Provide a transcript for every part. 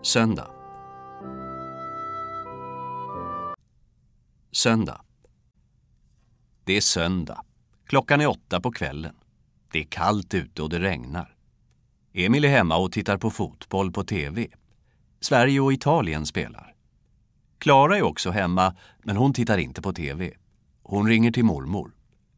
Söndag. Söndag. Det är söndag. Klockan är 8 på kvällen. Det är kallt ute och det regnar. Emil är hemma och tittar på fotboll på tv. Sverige och Italien spelar. Klara är också hemma, men hon tittar inte på tv. Hon ringer till mormor.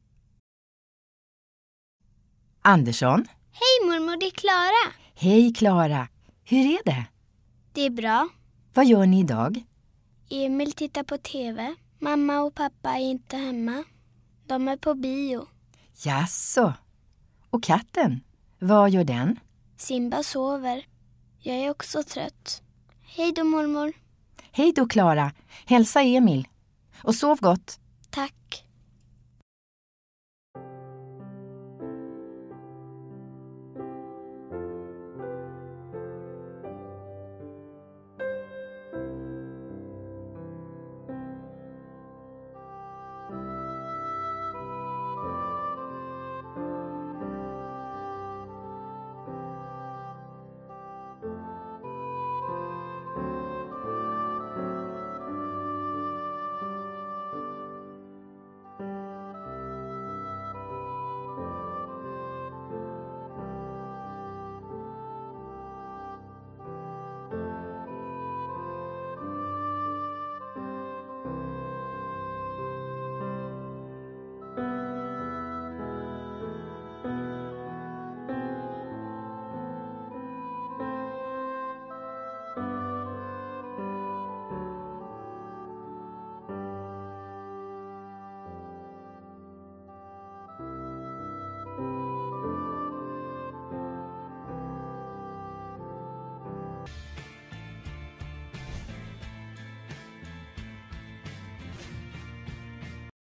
Andersson? Hej mormor, det är Klara. Hej Klara. Hur är det? Det är bra. Vad gör ni idag? Emil tittar på tv. Mamma och pappa är inte hemma. De är på bio. Jasså. Och katten? Vad gör den? Simba sover. Jag är också trött. Hej då mormor. Hej då Klara. Hälsa Emil. Och sov gott. Tack.